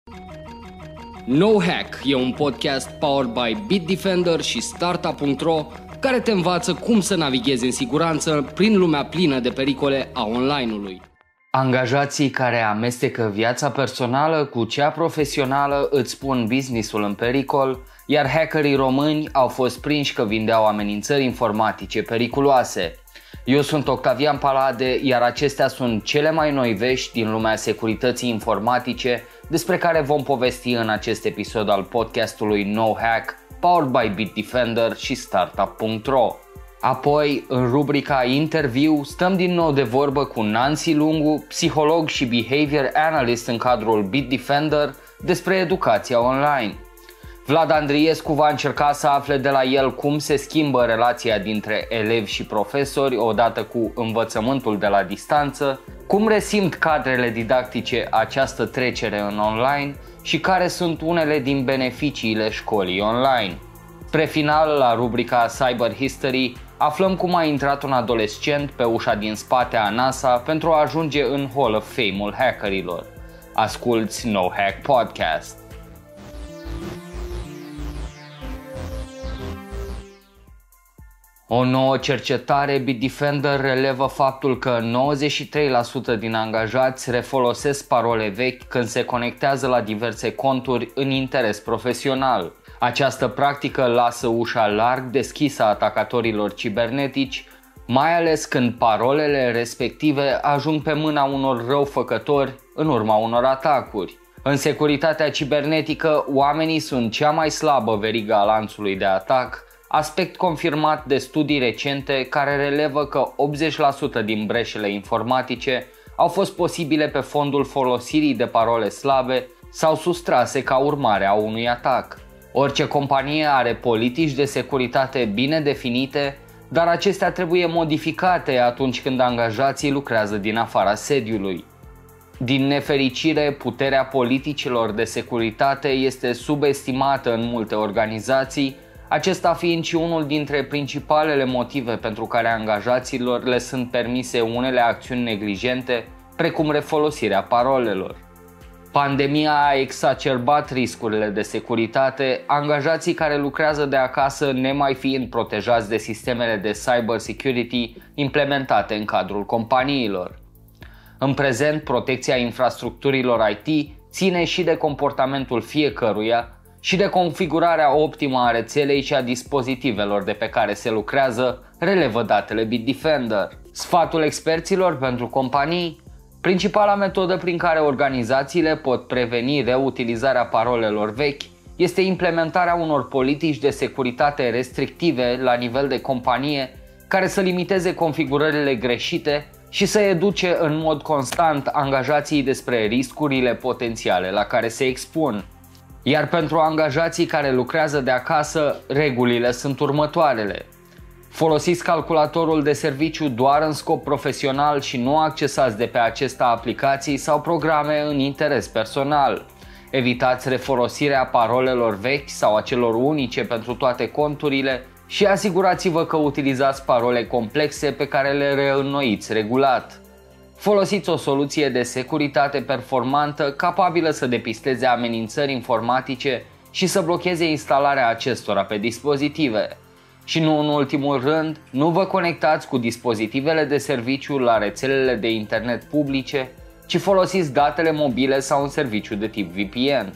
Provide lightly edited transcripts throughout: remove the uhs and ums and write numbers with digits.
No Hack e un podcast powered by Bitdefender și Startup.ro care te învață cum să navighezi în siguranță prin lumea plină de pericole a online-ului. Angajații care amestecă viața personală cu cea profesională îți pun business-ul în pericol, iar hackerii români au fost prinși că vindeau amenințări informatice periculoase. Eu sunt Octavian Palade, iar acestea sunt cele mai noi vești din lumea securității informatice despre care vom povesti în acest episod al podcastului No Hack, powered by Bitdefender și Startup.ro. Apoi, în rubrica Interview, stăm din nou de vorbă cu Nancy Lungu, psiholog și behavior analyst în cadrul Bitdefender, despre educația online. Vlad Andriescu va încerca să afle de la el cum se schimbă relația dintre elevi și profesori odată cu învățământul de la distanță, cum resimt cadrele didactice această trecere în online și care sunt unele din beneficiile școlii online. Spre final, la rubrica Cyber History, aflăm cum a intrat un adolescent pe ușa din spate a NASA pentru a ajunge în Hall of Fame-ul hackerilor. Asculți No Hack Podcast! O nouă cercetare Bitdefender relevă faptul că 93% din angajați refolosesc parole vechi când se conectează la diverse conturi în interes profesional. Această practică lasă ușa larg deschisă atacatorilor cibernetici, mai ales când parolele respective ajung pe mâna unor răufăcători în urma unor atacuri. În securitatea cibernetică, oamenii sunt cea mai slabă verigă a lanțului de atac, aspect confirmat de studii recente care relevă că 80% din breșele informatice au fost posibile pe fondul folosirii de parole slabe sau sustrase ca urmare a unui atac. Orice companie are politici de securitate bine definite, dar acestea trebuie modificate atunci când angajații lucrează din afara sediului. Din nefericire, puterea politicilor de securitate este subestimată în multe organizații, acesta fiind și unul dintre principalele motive pentru care angajaților le sunt permise unele acțiuni neglijente, precum refolosirea parolelor. Pandemia a exacerbat riscurile de securitate, angajații care lucrează de acasă nemai fiind protejați de sistemele de cyber security implementate în cadrul companiilor. În prezent, protecția infrastructurilor IT ține și de comportamentul fiecăruia și de configurarea optimă a rețelei și a dispozitivelor de pe care se lucrează, relevă datele Bitdefender. Sfatul experților pentru companii: principala metodă prin care organizațiile pot preveni reutilizarea parolelor vechi este implementarea unor politici de securitate restrictive la nivel de companie care să limiteze configurările greșite și să educe în mod constant angajații despre riscurile potențiale la care se expun. Iar pentru angajații care lucrează de acasă, regulile sunt următoarele. Folosiți calculatorul de serviciu doar în scop profesional și nu accesați de pe acesta aplicații sau programe în interes personal. Evitați refolosirea parolelor vechi sau a celor unice pentru toate conturile și asigurați-vă că utilizați parole complexe pe care le reînnoiți regulat. Folosiți o soluție de securitate performantă capabilă să depisteze amenințări informatice și să blocheze instalarea acestora pe dispozitive. Și nu în ultimul rând, nu vă conectați cu dispozitivele de serviciu la rețelele de internet publice, ci folosiți datele mobile sau un serviciu de tip VPN.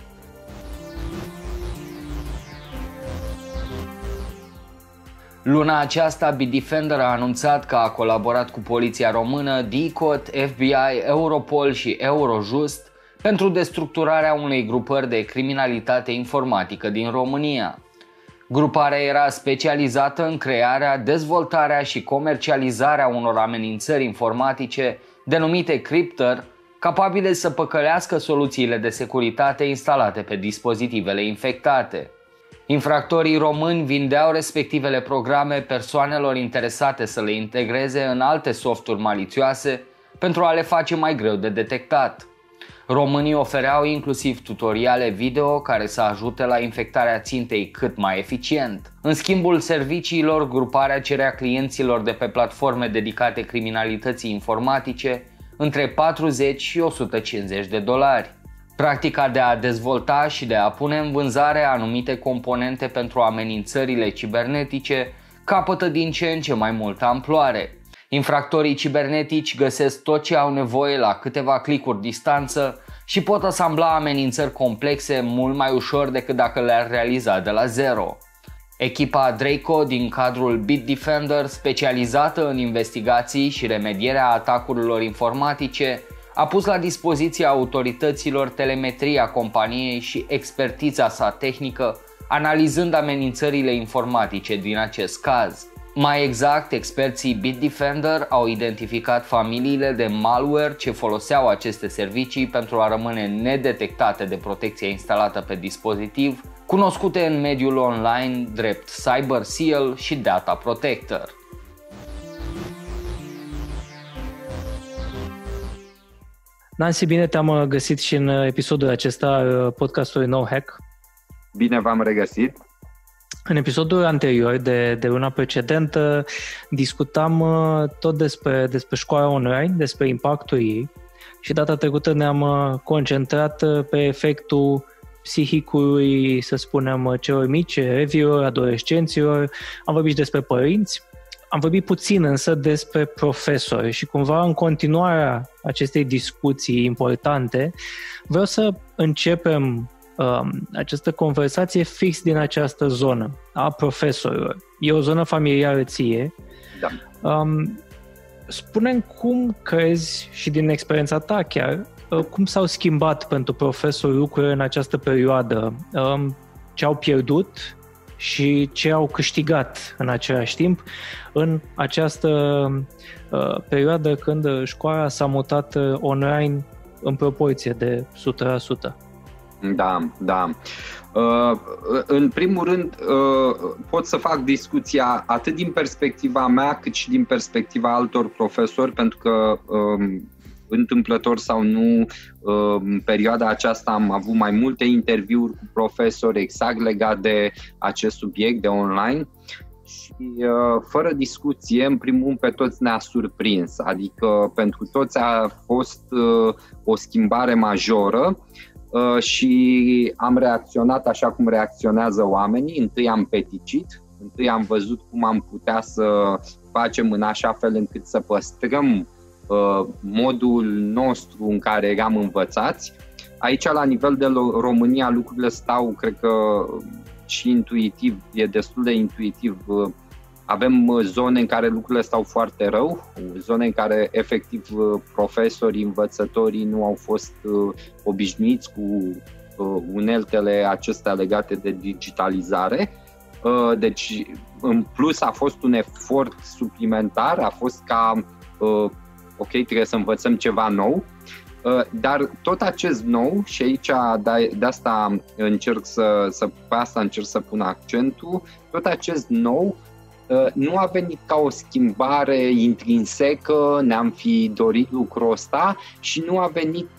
Luna aceasta, Bitdefender a anunțat că a colaborat cu poliția română, DICOT, FBI, Europol și Eurojust pentru destructurarea unei grupări de criminalitate informatică din România. Gruparea era specializată în crearea, dezvoltarea și comercializarea unor amenințări informatice denumite Crypter, capabile să păcălească soluțiile de securitate instalate pe dispozitivele infectate. Infractorii români vindeau respectivele programe persoanelor interesate să le integreze în alte softuri malițioase pentru a le face mai greu de detectat. Românii ofereau inclusiv tutoriale video care să ajute la infectarea țintei cât mai eficient. În schimbul serviciilor, gruparea cerea clienților de pe platforme dedicate criminalității informatice între 40 și $150. Practica de a dezvolta și de a pune în vânzare anumite componente pentru amenințările cibernetice capătă din ce în ce mai multă amploare. Infractorii cibernetici găsesc tot ce au nevoie la câteva clicuri distanță și pot asambla amenințări complexe mult mai ușor decât dacă le-ar realiza de la zero. Echipa Draco din cadrul Bitdefender, specializată în investigații și remedierea atacurilor informatice, a pus la dispoziția autorităților telemetria companiei și expertiza sa tehnică, analizând amenințările informatice din acest caz. Mai exact, experții Bitdefender au identificat familiile de malware ce foloseau aceste servicii pentru a rămâne nedetectate de protecția instalată pe dispozitiv, cunoscute în mediul online drept CyberSeal și Data Protector. Nancy, bine te-am găsit și în episodul acesta podcastului No Hack. Bine v-am regăsit. În episodul anterior de luna precedentă discutam tot despre școala online, despre impactul ei și data trecută ne-am concentrat pe efectul psihicului, să spunem, celor mici, elevilor, adolescenților. Am vorbit și despre părinți. Am vorbit puțin însă despre profesori și cumva în continuarea acestei discuții importante vreau să începem această conversație fix din această zonă a profesorilor. E o zonă familiară ție. Da. Spune-mi cum crezi și din experiența ta chiar, cum s-au schimbat pentru profesori lucrurile în această perioadă, ce au pierdut și ce au câștigat în același timp în această perioadă când școala s-a mutat online în proporție de 100%. Da. În primul rând pot să fac discuția atât din perspectiva mea cât și din perspectiva altor profesori, pentru că întâmplător sau nu, în perioada aceasta am avut mai multe interviuri cu profesori exact legat de acest subiect de online și fără discuție, în primul rând, pe toți ne-a surprins, adică pentru toți a fost o schimbare majoră și am reacționat așa cum reacționează oamenii. Întâi am peticit, întâi am văzut cum am putea să facem în așa fel încât să păstrăm modul nostru în care eram învățați. Aici, la nivel de România, lucrurile stau, cred că și intuitiv, e destul de intuitiv. Avem zone în care lucrurile stau foarte rău, zone în care efectiv profesorii, învățătorii nu au fost obișnuiți cu uneltele acestea legate de digitalizare. Deci, în plus, a fost un efort suplimentar, a fost ca ok, trebuie să învățăm ceva nou, dar tot acest nou, și aici de asta încerc să pun accentul, tot acest nou nu a venit ca o schimbare intrinsecă, ne-am fi dorit lucrul ăsta și nu a venit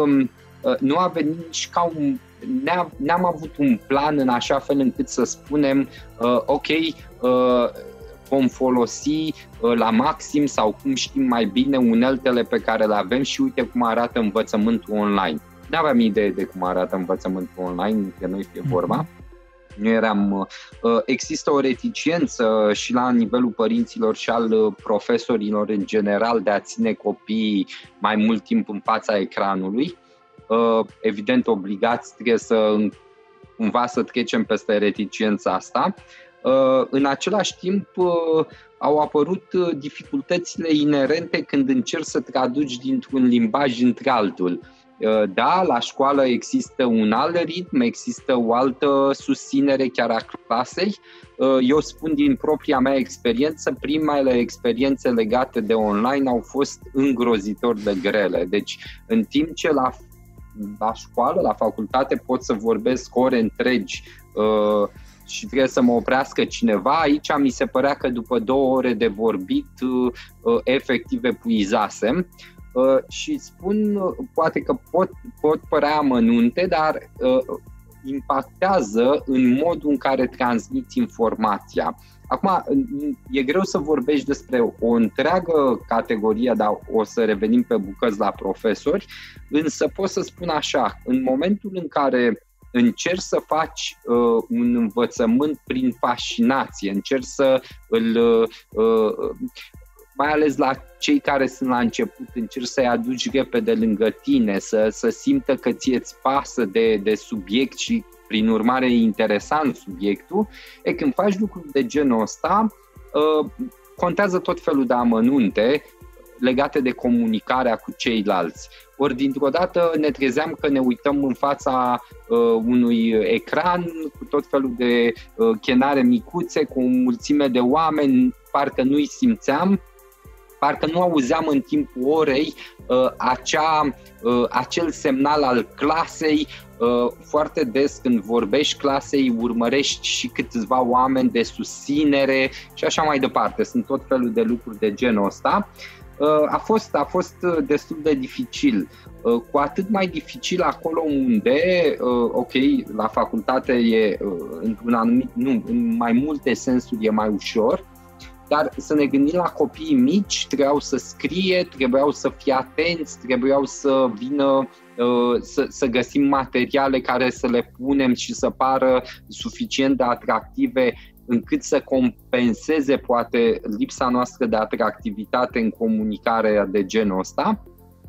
nici ca n-am avut un plan în așa fel încât să spunem ok, vom folosi la maxim sau cum știm mai bine uneltele pe care le avem și uite cum arată învățământul online. N-aveam idee de cum arată învățământul online, că noi fie vorba. Nu eram, există o reticență și la nivelul părinților și al profesorilor în general de a ține copiii mai mult timp în fața ecranului. Evident, obligați, trebuie cumva să trecem peste reticența asta. În același timp au apărut dificultățile inerente când încerci să traduci dintr-un limbaj într-altul. Da, la școală există un alt ritm, există o altă susținere chiar a clasei. Eu spun din propria mea experiență, primele experiențe legate de online au fost îngrozitor de grele. Deci, în timp ce la școală, la facultate pot să vorbesc ore întregi și trebuie să mă oprească cineva, aici mi se părea că după 2 ore de vorbit efectiv epuizasem. Și spun, poate că pot părea amănunte, dar impactează în modul în care transmiți informația. Acum, e greu să vorbești despre o întreagă categorie, dar o să revenim pe bucăți la profesori, însă pot să spun așa, în momentul în care încerci să faci un învățământ prin fascinație, încerci să îl... mai ales la cei care sunt la început, încerci să-i aduci repede lângă tine, să simtă că ție-ți pasă de subiect și prin urmare e interesant subiectul, când faci lucruri de genul ăsta, contează tot felul de amănunte legate de comunicarea cu ceilalți. Ori dintr-o dată ne trezeam că ne uităm în fața unui ecran cu tot felul de chenare micuțe, cu o mulțime de oameni, parcă nu-i simțeam, parcă nu auzeam în timpul orei acel semnal al clasei. Foarte des când vorbești clasei, urmărești și câțiva oameni de susținere și așa mai departe. Sunt tot felul de lucruri de genul ăsta. A fost destul de dificil. Cu atât mai dificil acolo unde, la facultate e într-un anumit, în mai multe sensuri e mai ușor, dar să ne gândim la copiii mici, trebuiau să scrie, trebuiau să fie atenți, trebuiau să vină să găsim materiale care să le punem și să pară suficient de atractive încât să compenseze poate lipsa noastră de atractivitate în comunicarea de genul ăsta.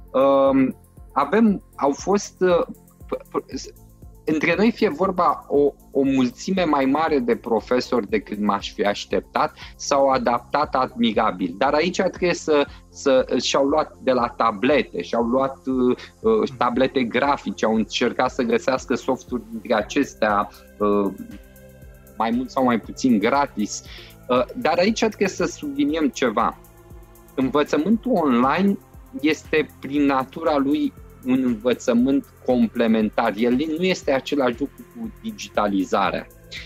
Între noi fie vorba o mulțime mai mare de profesori decât m-aș fi așteptat, s-au adaptat admirabil. Dar aici trebuie și-au luat de la tablete, și-au luat tablete grafice, au încercat să găsească softuri dintre acestea, mai mult sau mai puțin gratis. Dar aici trebuie să subliniem ceva. Învățământul online este prin natura lui un învățământ complementar. El nu este același lucru cu digitalizarea.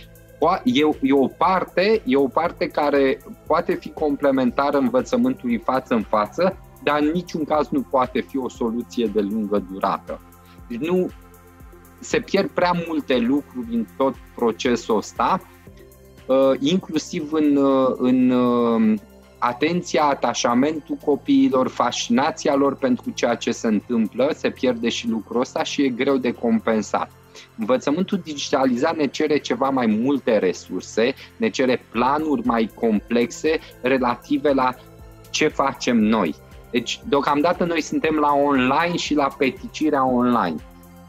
E o parte care poate fi complementară învățământului față în față, dar în niciun caz nu poate fi o soluție de lungă durată. Deci se pierd prea multe lucruri în tot procesul ăsta, inclusiv în atenția, atașamentul copiilor, fascinația lor pentru ceea ce se întâmplă, se pierde și lucrul ăsta și e greu de compensat. Învățământul digitalizat ne cere ceva mai multe resurse, ne cere planuri mai complexe relative la ce facem noi. Deci, deocamdată noi suntem la online și la peticirea online.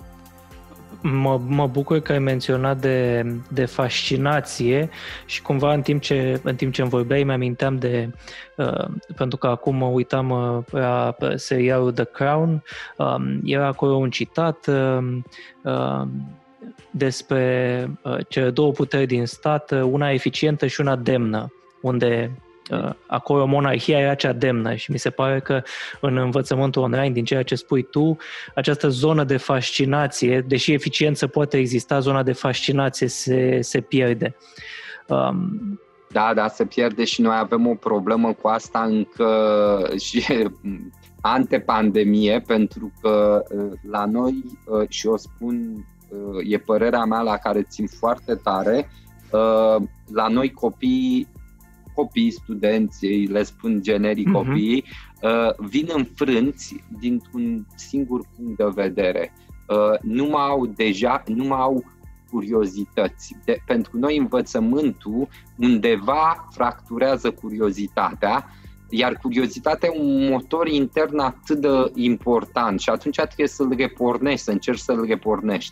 Mă bucur că ai menționat de fascinație și cumva în timp ce îmi vorbeai mi-aminteam pentru că acum mă uitam pe serialul The Crown, era acolo un citat despre cele două puteri din stat, una eficientă și una demnă, unde acolo monarhia era cea demnă și mi se pare că în învățământul online, din ceea ce spui tu, această zonă de fascinație, deși eficiență poate exista, zona de fascinație se pierde. Da, se pierde și noi avem o problemă cu asta încă și antepandemie, pentru că la noi, și o spun, e părerea mea la care țin foarte tare, la noi copiii, studenții, le spun generic copiii, vin înfrânți dintr-un singur punct de vedere. Nu mai au curiozități. Pentru noi învățământul undeva fracturează curiozitatea, iar curiozitatea e un motor intern atât de important și atunci trebuie să-l repornești, să încerci să-l repornești.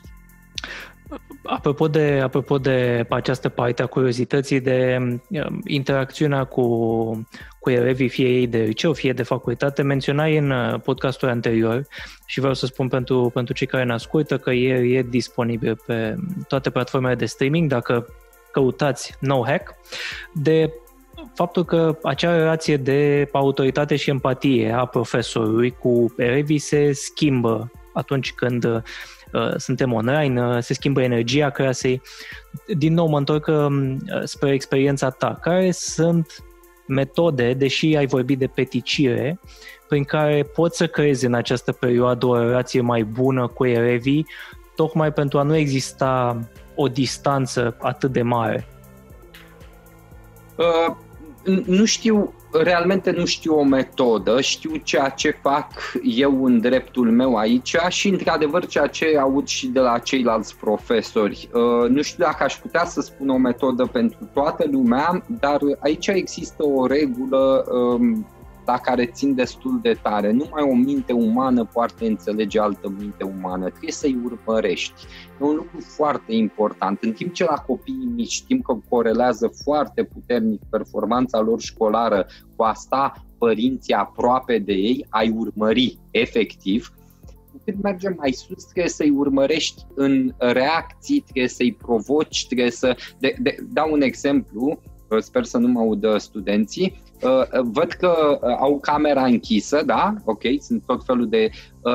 Apropo de această parte a curiozității, de interacțiunea cu elevii, fie ei de liceu, fie de facultate, menționai în podcastul anterior și vreau să spun pentru cei care ne ascultă că e disponibil pe toate platformele de streaming, dacă căutați NoHack, de faptul că acea relație de autoritate și empatie a profesorului cu elevii se schimbă atunci când suntem online, se schimbă energia clasei. Din nou mă întorc spre experiența ta. Care sunt metode, deși ai vorbit de peticire, prin care poți să creezi în această perioadă o relație mai bună cu elevii, tocmai pentru a nu exista o distanță atât de mare? Nu știu, realmente nu știu o metodă, știu ceea ce fac eu în dreptul meu aici și într-adevăr ceea ce aud și de la ceilalți profesori. Nu știu dacă aș putea să spun o metodă pentru toată lumea, dar aici există o regulă la care țin destul de tare. Numai o minte umană poate înțelege altă minte umană. Trebuie să-i urmărești. E un lucru foarte important. În timp ce la copiii mici știm că corelează foarte puternic performanța lor școlară cu a sta părinții aproape de ei, ai urmări efectiv, cu cât mergem mai sus, trebuie să-i urmărești în reacții, trebuie să-i provoci, trebuie să... Dau un exemplu, sper să nu mă audă studenții. Văd că au camera închisă, da? Ok, sunt tot felul de...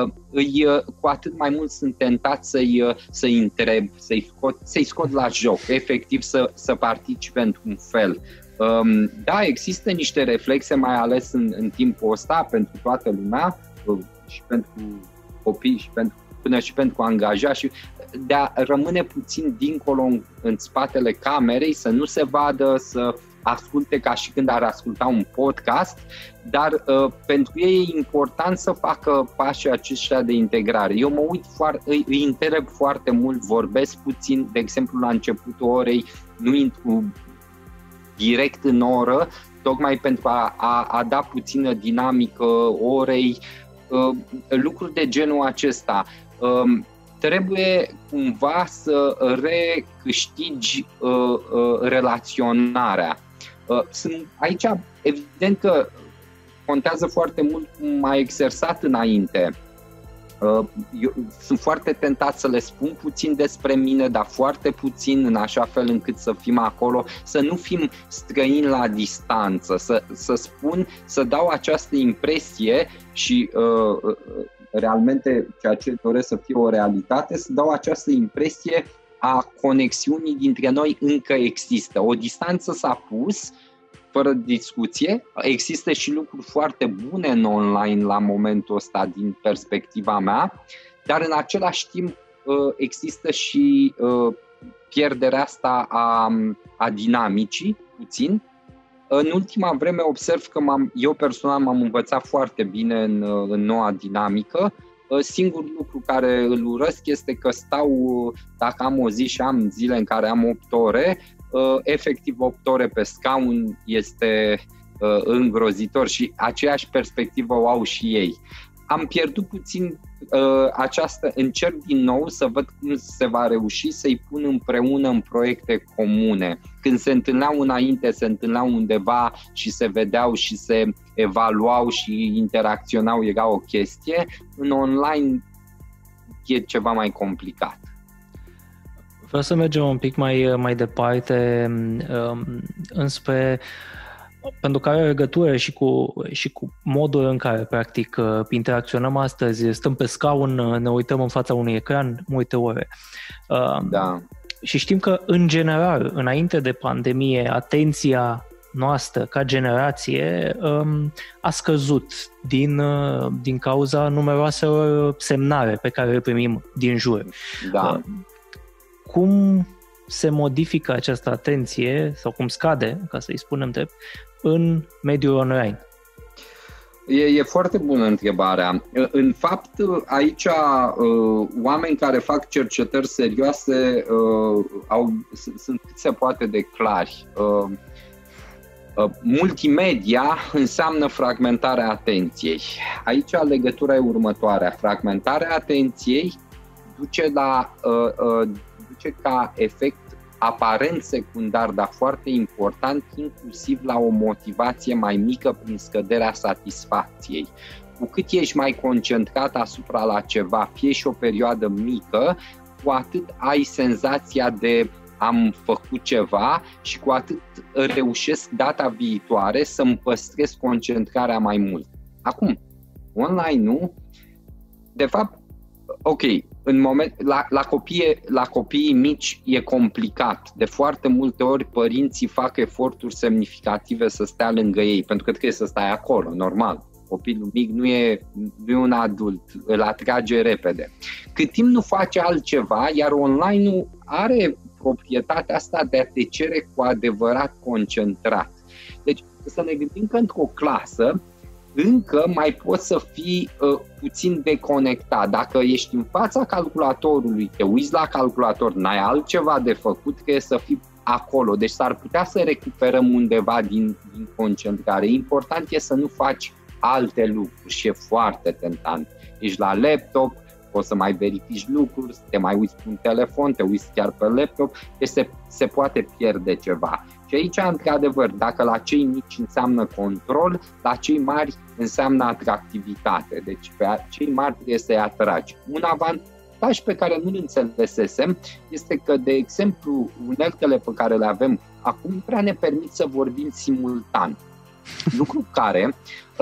cu atât mai mult sunt tentat să-i întreb, să-i scot la joc, efectiv să participe într-un fel. Da, există niște reflexe, mai ales în timpul ăsta, pentru toată lumea, și pentru copii, până și pentru angajați, de a rămâne puțin dincolo în spatele camerei, să nu se vadă, să asculte ca și când ar asculta un podcast, dar pentru ei e important să facă pașii aceștia de integrare. Eu mă uit îi întreb foarte mult, vorbesc puțin, de exemplu la începutul orei nu intru direct în oră, tocmai pentru a da puțină dinamică orei, lucruri de genul acesta. Trebuie cumva să recâștigi relaționarea. Aici, evident că contează foarte mult cum ai exersat înainte. Eu sunt foarte tentat să le spun puțin despre mine, dar foarte puțin, în așa fel încât să fim acolo, să nu fim străini la distanță, să spun, să dau această impresie și realmente ceea ce doresc să fie o realitate, să dau această impresie a conexiunii dintre noi încă există. O distanță s-a pus, fără discuție. Există și lucruri foarte bune în online la momentul ăsta din perspectiva mea, dar în același timp există și pierderea asta a dinamicii puțin. În ultima vreme observ că eu personal m-am învățat foarte bine în noua dinamică. Singurul lucru care îl urăsc este că dacă am o zi și am zile în care am 8 ore, efectiv 8 ore pe scaun este îngrozitor și aceeași perspectivă o au și ei. Am pierdut puțin încerc din nou să văd cum se va reuși să-i pun împreună în proiecte comune. Când se întâlneau înainte, se întâlneau undeva și se vedeau și se evaluau și interacționau, era o chestie. În online e ceva mai complicat. Vreau să mergem un pic mai departe înspre, pentru că are legătură și cu modul în care practic interacționăm astăzi. Stăm pe scaun, ne uităm în fața unui ecran multe ore. Da. Și știm că în general, înainte de pandemie, atenția noastră ca generație a scăzut din cauza numeroaselor semnale pe care le primim din jur. Da. Cum se modifică această atenție sau cum scade, ca să-i spunem drept, în mediul online? E foarte bună întrebarea. În fapt, aici oameni care fac cercetări serioase sunt cât se poate de clari. Multimedia înseamnă fragmentarea atenției. Aici legătura e următoarea. Fragmentarea atenției duce ca efect aparent secundar, dar foarte important, inclusiv la o motivație mai mică prin scăderea satisfacției. Cu cât ești mai concentrat asupra la ceva, fie și o perioadă mică, cu atât ai senzația de am făcut ceva și cu atât reușesc data viitoare să-mi păstrez concentrarea mai mult. Acum, online nu. De fapt, ok, la copiii mici e complicat. De foarte multe ori părinții fac eforturi semnificative să stea lângă ei, pentru că trebuie să stai acolo, normal. Copilul mic nu e un adult, îl atrage repede. Cât timp nu face altceva, iar online-ul are proprietatea asta de a te cere cu adevărat concentrat. Deci să ne gândim că într-o clasă încă mai poți să fii puțin deconectat. Dacă ești în fața calculatorului, te uiți la calculator, n-ai altceva de făcut, trebuie să fii acolo. Deci s-ar putea să recuperăm undeva din concentrare. Important e să nu faci alte lucruri și e foarte tentant. Ești la laptop, poți să mai verifici lucruri, să te mai uiți pe un telefon, te uiți chiar pe laptop, deci se poate pierde ceva. Și aici, într-adevăr, dacă la cei mici înseamnă control, la cei mari înseamnă atractivitate. Deci pe cei mari trebuie să-i atragi. Un avantaj pe care nu-l înțelesesem este că, de exemplu, uneltele pe care le avem acum nu prea ne permit să vorbim simultan. Lucru care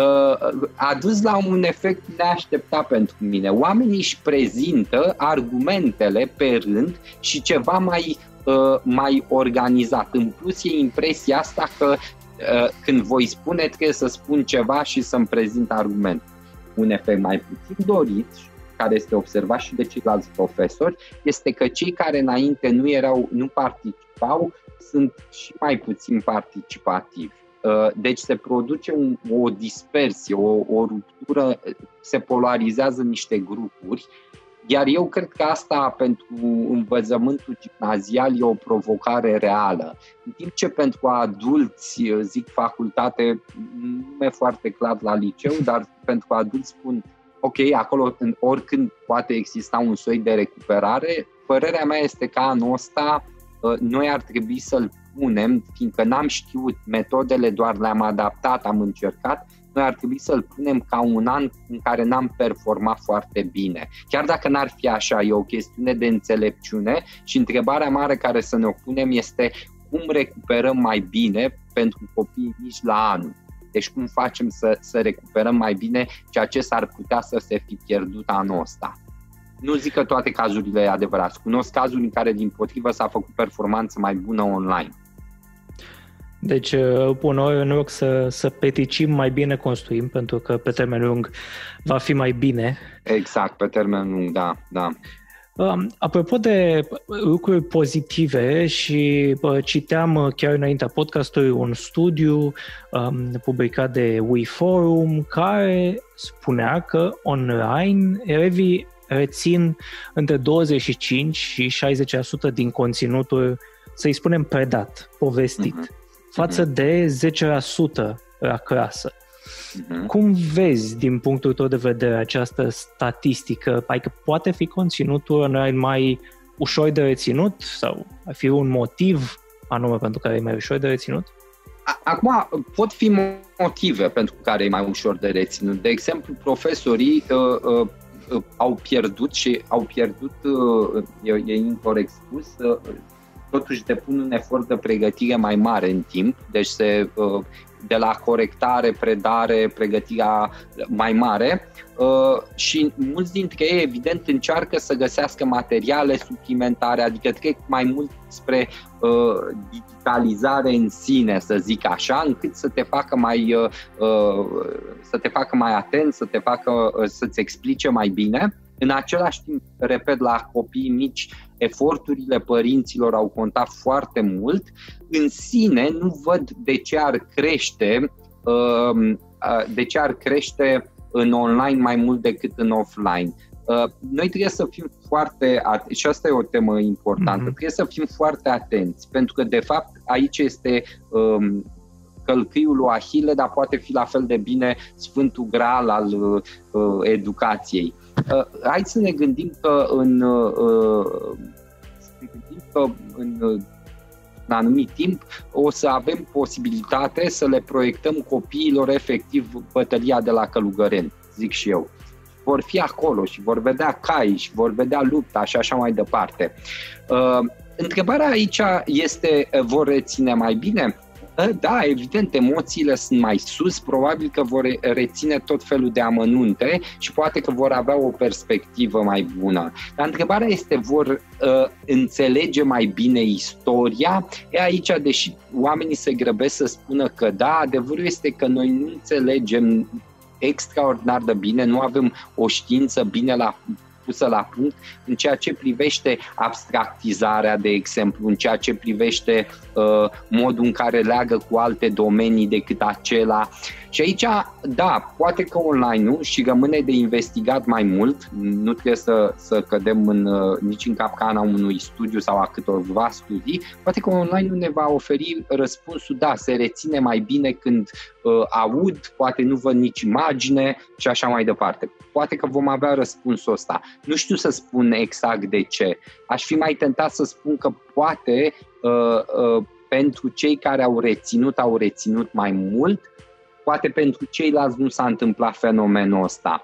a dus la un efect neașteptat pentru mine. Oamenii își prezintă argumentele pe rând și ceva mai organizat. În plus, e impresia asta că când voi spune, trebuie să spun ceva și să-mi prezint argument. Un efect mai puțin dorit, care este observat și de ceilalți profesori, este că cei care înainte nu participau sunt și mai puțin participativi. Deci se produce o dispersie, o ruptură, se polarizează niște grupuri, iar eu cred că asta pentru învățământul gimnazial e o provocare reală. În timp ce pentru adulți, zic facultate, nu e foarte clar la liceu, dar pentru adulți spun ok, acolo oricând poate exista un soi de recuperare, părerea mea este că anul ăsta noi ar trebui să-l punem, fiindcă n-am știut, metodele doar le-am adaptat, am încercat, noi ar trebui să-l punem ca un an în care n-am performat foarte bine. Chiar dacă n-ar fi așa, e o chestiune de înțelepciune și întrebarea mare care să ne o punem este cum recuperăm mai bine pentru copiii mici la anul. Deci cum facem să recuperăm mai bine ceea ce s-ar putea să se fi pierdut anul ăsta. Nu zic că toate cazurile e adevărat. Cunosc cazuri în care, dimpotrivă, s-a făcut performanță mai bună online. Deci, uneori, în loc să peticim, mai bine construim, pentru că pe termen lung va fi mai bine. Exact, pe termen lung, da. Apropo de lucruri pozitive, și citeam chiar înaintea podcastului un studiu publicat de WeForum care spunea că online elevii rețin între 25 și 60% din conținutul, să-i spunem, predat, povestit, față de 10% la clasă. Cum vezi, din punctul tău de vedere, această statistică? Adică poate fi conținutul online mai ușor de reținut sau ar fi un motiv anume pentru care e mai ușor de reținut? Acum, pot fi motive pentru care e mai ușor de reținut. De exemplu, profesorii au pierdut, e incorect spus, totuși depun un efort de pregătire mai mare în timp, deci de la corectare, predare, pregătirea mai mare și mulți dintre ei, evident, încearcă să găsească materiale suplimentare, adică trec mai mult spre digitalizare în sine, să zic așa, încât să te facă mai atent, să-ți explice mai bine. În același timp, repet, la copiii mici, eforturile părinților au contat foarte mult. În sine, nu văd de ce ar crește în online mai mult decât în offline. Noi trebuie să fim foarte atenți, și asta e o temă importantă, trebuie să fim foarte atenți, pentru că, de fapt, aici este călcâiul lui Ahile, dar poate fi la fel de bine Sfântul Graal al educației. Hai să ne gândim că în anumit timp o să avem posibilitate să le proiectăm copiilor efectiv bătălia de la Călugăreni, zic și eu. Vor fi acolo și vor vedea cai și vor vedea lupta și așa mai departe. Întrebarea aici este, vor reține mai bine? Da, evident, emoțiile sunt mai sus, probabil că vor reține tot felul de amănunte și poate că vor avea o perspectivă mai bună. Dar întrebarea este, vor înțelege mai bine istoria? E aici, deși oamenii se grăbesc să spună că da, adevărul este că noi nu înțelegem extraordinar de bine, nu avem o știință bine la pusă la punct în ceea ce privește abstractizarea, de exemplu, în ceea ce privește modul în care leagă cu alte domenii decât acela. Și aici, da, poate că online-ul și rămâne de investigat mai mult, nu trebuie să cădem nici în capcana unui studiu sau a câtorva studii, poate că online-ul ne va oferi răspunsul, da, se reține mai bine când aud, poate nu văd nici imagine și așa mai departe. Poate că vom avea răspunsul ăsta. Nu știu să spun exact de ce. Aș fi mai tentat să spun că poate pentru cei care au reținut mai mult, poate pentru ceilalți nu s-a întâmplat fenomenul ăsta.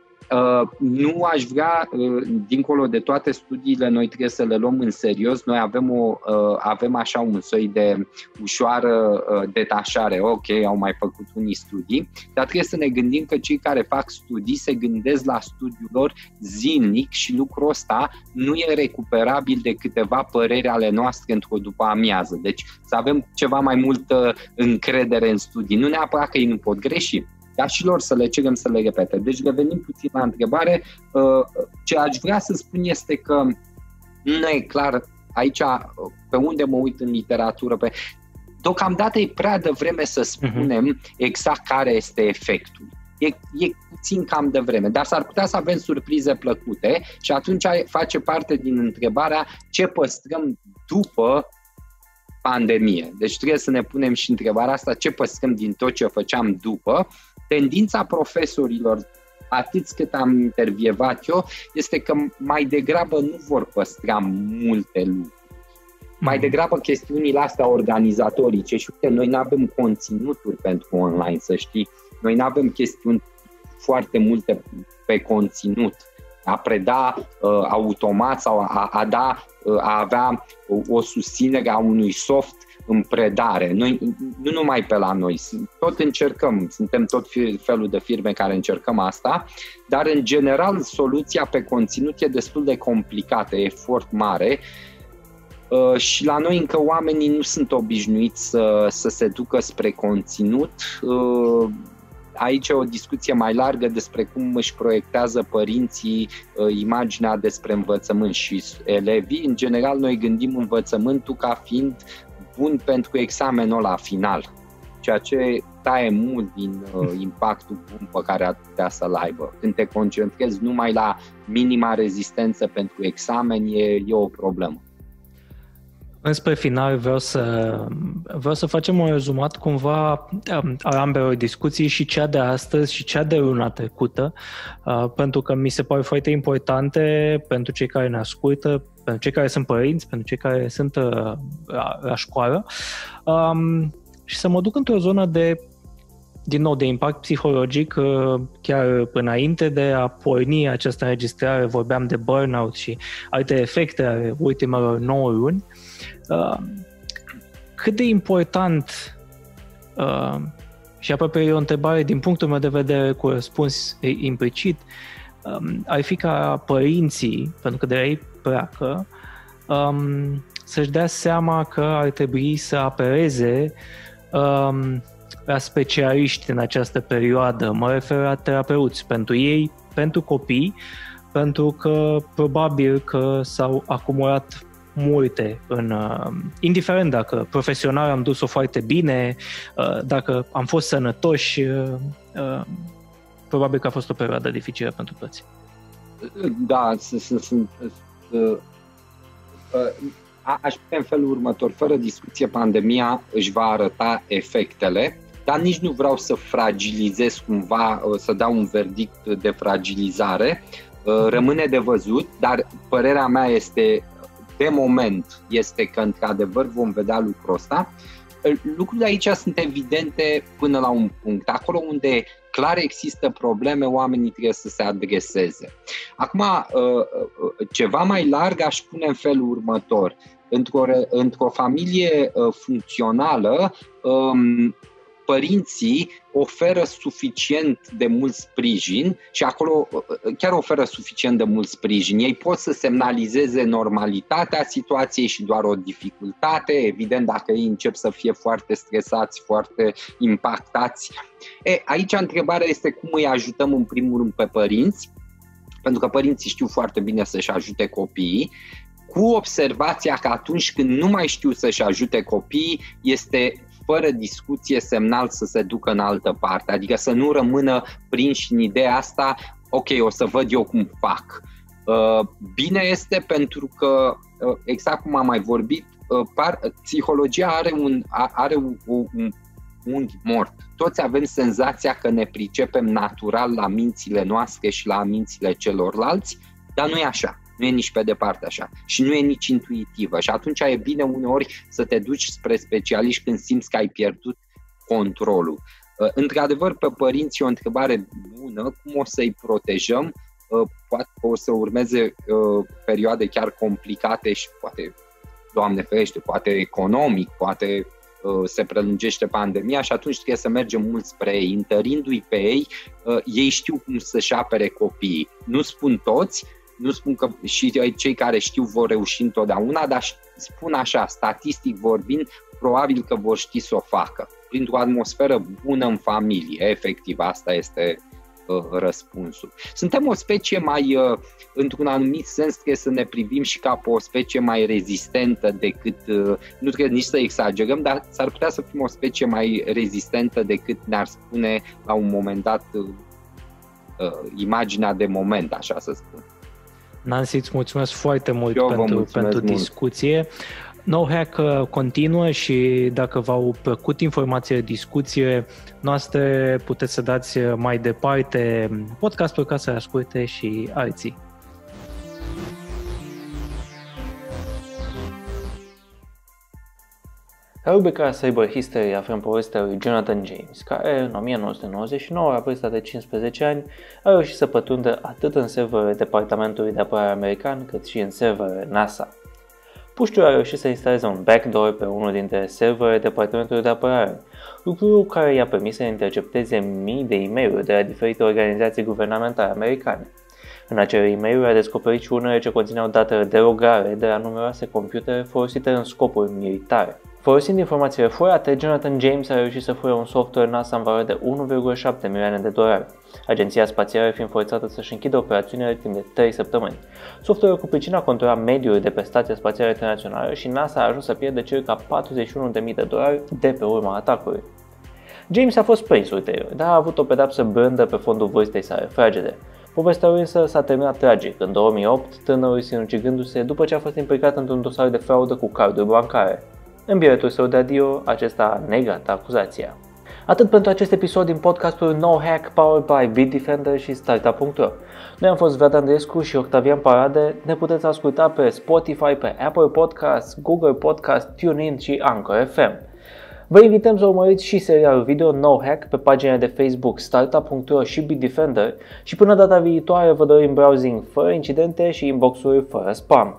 Nu aș vrea, dincolo de toate studiile, noi trebuie să le luăm în serios. Noi avem așa un soi de ușoară detașare. Ok, au mai făcut unii studii, dar trebuie să ne gândim că cei care fac studii se gândesc la studiul lor zilnic și lucrul ăsta nu e recuperabil de câteva păreri ale noastre într-o după amiază. Deci să avem ceva mai multă încredere în studii. Nu neapărat că ei nu pot greși, dar și lor să le cerem să le repete. Deci revenim puțin la întrebare. Ce aș vrea să spun este că nu e clar aici pe unde mă uit în literatură. Deocamdată e prea devreme să spunem exact care este efectul. E puțin cam devreme, dar s-ar putea să avem surprize plăcute și atunci face parte din întrebarea ce păstrăm după pandemie. Deci trebuie să ne punem și întrebarea asta, ce păstrăm din tot ce făceam după. Tendința profesorilor, atât cât am intervievat eu, este că mai degrabă nu vor păstra multe lucruri. Mai degrabă chestiunile astea organizatorice și uite, noi nu avem conținuturi pentru online, să știi. Noi nu avem chestiuni foarte multe pe conținut. A preda automat sau a avea o susținere a unui soft în predare. Noi, nu numai pe la noi, tot încercăm, suntem tot felul de firme care încercăm asta, dar în general soluția pe conținut e destul de complicată, e efort mare și la noi încă oamenii nu sunt obișnuiți să se ducă spre conținut. Aici e o discuție mai largă despre cum își proiectează părinții imaginea despre învățământ și elevii. În general, noi gândim învățământul ca fiind bun pentru examenul la final, ceea ce taie mult din impactul bun pe care ar putea să-l aibă. Când te concentrezi numai la minima rezistență pentru examen, e o problemă. Înspre final vreau să facem un rezumat cumva a ambelor discuții, și cea de astăzi și cea de luna trecută, pentru că mi se pare foarte importante pentru cei care ne ascultă, pentru cei care sunt părinți, pentru cei care sunt la școală, și să mă duc într-o zonă de impact psihologic. Chiar înainte de a porni această înregistrare vorbeam de burnout și alte efecte ale ultimelor 9 luni. Cât de important, și aproape e o întrebare din punctul meu de vedere cu răspuns implicit, ar fi ca părinții, pentru că de la ei pleacă, să-și dea seama că ar trebui să apeleze la specialiști în această perioadă. Mă refer la terapeuți pentru ei, pentru copii, pentru că probabil că s-au acumulat multe, indiferent dacă profesional am dus-o foarte bine, dacă am fost sănătoși, probabil că a fost o perioadă dificilă pentru toți. Da, aș putea în felul următor, fără discuție, pandemia își va arăta efectele, dar nici nu vreau să fragilizez cumva, să dau un verdict de fragilizare. Rămâne de văzut, dar părerea mea este, de moment, este că într-adevăr vom vedea lucrul ăsta. Lucrurile aici sunt evidente până la un punct. Acolo unde clar există probleme, oamenii trebuie să se adreseze. Acum, ceva mai larg aș pune în felul următor. Într-o familie funcțională, părinții oferă suficient de mult sprijin și acolo chiar oferă suficient de mult sprijin. Ei pot să semnalizeze normalitatea situației și doar o dificultate. Evident, dacă ei încep să fie foarte stresați, foarte impactați. Aici întrebarea este cum îi ajutăm în primul rând pe părinți pentru că părinții știu foarte bine să-și ajute copiii, cu observația că atunci când nu mai știu să-și ajute copiii, este fără discuție semnal să se ducă în altă parte, adică să nu rămână prinși în ideea asta, ok, o să văd eu cum fac. Bine este pentru că, exact cum am mai vorbit, psihologia are un unghi mort. Toți avem senzația că ne pricepem natural la mințile noastre și la mințile celorlalți, dar nu e așa. Nu e nici pe departe așa și nu e nici intuitivă și atunci e bine uneori să te duci spre specialiști când simți că ai pierdut controlul. Într-adevăr, pe părinți e o întrebare bună, cum o să-i protejăm, poate o să urmeze perioade chiar complicate și poate, Doamne ferește, poate economic, poate se prelungește pandemia și atunci trebuie să mergem mult spre ei, întărindu-i pe ei, ei știu cum să-și apere copiii. Nu spun toți, nu spun că și cei care știu vor reuși întotdeauna, dar spun așa, statistic vorbind, probabil că vor ști să o facă. Printr-o atmosferă bună în familie, efectiv, asta este răspunsul. Suntem o specie mai, într-un anumit sens, trebuie să ne privim și ca pe o specie mai rezistentă decât, nu trebuie nici să exagerăm, dar s-ar putea să fim o specie mai rezistentă decât ne-ar spune la un moment dat imaginea de moment, așa să spun. Nancy, îți mulțumesc foarte mult pentru mult. discuție. NoHack continuă și dacă v-au plăcut informațiile, discuție noastre, puteți să dați mai departe podcastul ca să asculte și alții. La rubrica Cyber History aflăm povestea lui Jonathan James, care în 1999, la vârsta de 15 ani, a reușit să pătrundă atât în serverele Departamentului de Apărare American, cât și în serverele NASA. Puștiul a reușit să instaleze un backdoor pe unul dintre serverele Departamentului de Apărare, lucru care i-a permis să intercepteze mii de e-mail-uri de la diferite organizații guvernamentale americane. În acele e-mail-uri a descoperit și unele ce conțineau datele de logare de la numeroase computere folosite în scopuri militare. Folosind informațiile furate, Jonathan James a reușit să fure un software NASA în valoare de $1,7 milioane, agenția spațială fiind forțată să-și închidă operațiunile timp de 3 săptămâni. Software-ul cu pricina controla mediul de pe Stația Spațială Internațională și NASA a ajuns să pierde circa $41.000 de pe urma atacului. James a fost prins ulterior, dar a avut o pedapsă blândă pe fondul vârstei sale fragede. Povestea lui însă s-a terminat tragic în 2008, tânărul sinucigându-se după ce a fost implicat într-un dosar de fraudă cu carduri bancare. În biletul său de adio, acesta a negat acuzația. Atât pentru acest episod din podcastul NoHack powered by Bitdefender și Startup.ro. Noi am fost Vlad Andreescu și Octavian Parade. Ne puteți asculta pe Spotify, pe Apple Podcasts, Google Podcasts, TuneIn și Anchor FM. Vă invităm să urmăriți și serialul video NoHack pe paginile de Facebook Startup.ro și Bitdefender și până data viitoare vă dorim browsing fără incidente și inbox-uri fără spam.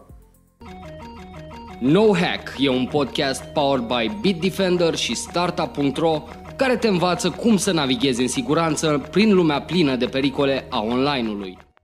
NoHack e un podcast powered by Bitdefender și Startup.ro care te învață cum să navighezi în siguranță prin lumea plină de pericole a online-ului.